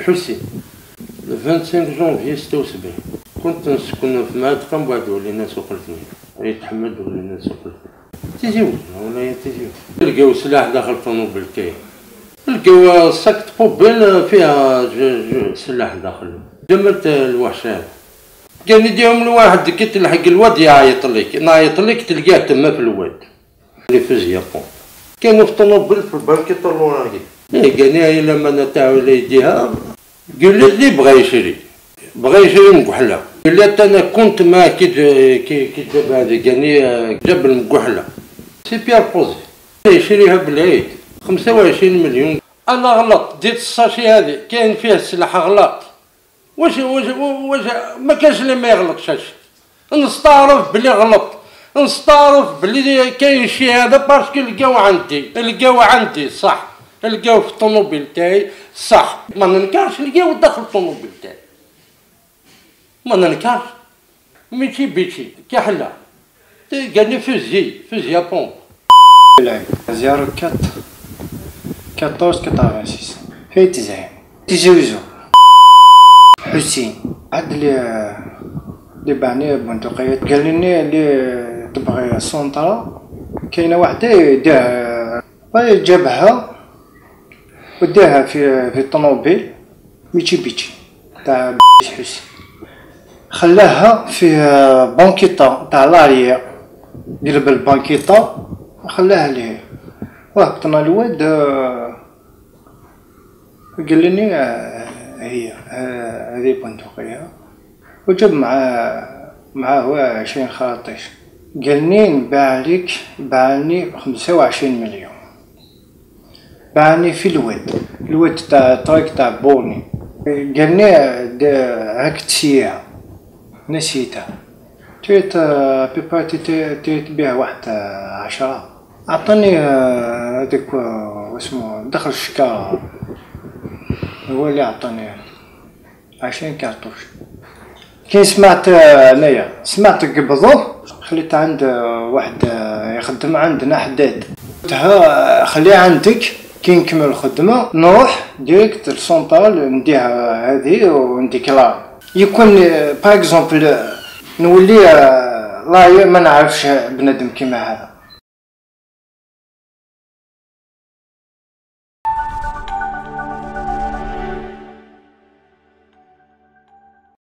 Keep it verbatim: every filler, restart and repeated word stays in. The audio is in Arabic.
حسين خمسة وعشرين جونفي ستة وسبعين. كنت نسكن في معتقة من بعد ولينا سوق الاثنين، يتحمد ولينا سوق الاثنين. تيجيونا ولا تيجيونا. لقاو سلاح داخل الطوموبيل كاين. لقاو ساكت طوموبيل فيها سلاح داخل. جملت الوحش هذا. قال لي ديهم لواحد كي تلحق الواد يعيط لك، نعيط لك تلقاه تما في الواد. اللي في اليابان. كانوا في الطوموبيل في البنك يطلعوا راجل. إيه قال لي لما نتاعو يديها قال لي اللي بغى يشري. بغى يشري مكحلة. قال لي أنا كنت معاه كي كي كي جاب هذا قال لي جاب المكحلة. سي بيار بوزي. يشريها بالعيد خمسة وعشرين مليون. أنا غلط ديت الساشي هذه كاين فيه السلاح غلط. واش واش واش ما كانش اللي ما يغلطش هادشي. نستعرف بلي غلط. نستعرف بلي كاين شي هذا باسكو لقاو عندي لقاو عندي صح. لقاو في الطوموبيل تاعي صح. ما ننكرش لقاو داخل الطوموبيل تاعي. ما ننكرش. ميتشي بيتشي كحلة. قال لي فوزي فوزي بومب. زيارة كات كاطورز كتافاسيس في تزعيم تزوجو حسين عاد لي لي بعني بندقيات قال لي اللي تبغي سونطرا كاينه وحده يديها جابها وداها في في الطوموبيل ميتشيبيتشي تاع حسين خلاها في بانكيطا تاع لاريا قلب البانكيطا خلاها ليه وهبطنا الواد قال لي هي هذه بندقية وجاب معاه معاه عشرين خراطيش قال لي نباع لك باعني خمسة وعشرين مليون باعني في الواد الواد تاع طريق تاع بوني قال لي هاك تسيها نسيتها تريت بيبا تريت بيها واحد عشرة عطاني هذاك واسمو دخل الشكارة هو اللي عطاني عشرين كارطوش. كي سمعت انايا سمعت قبضوه خليت عند واحد يخدم عندنا حداد قلتها خليه عندك كي نكمل الخدمة نروح ديريكت للسونطرال نديها هذه ونديكلار يكون باغ اكزومبل نولي لا ما نعرفش بنادم كيما هذا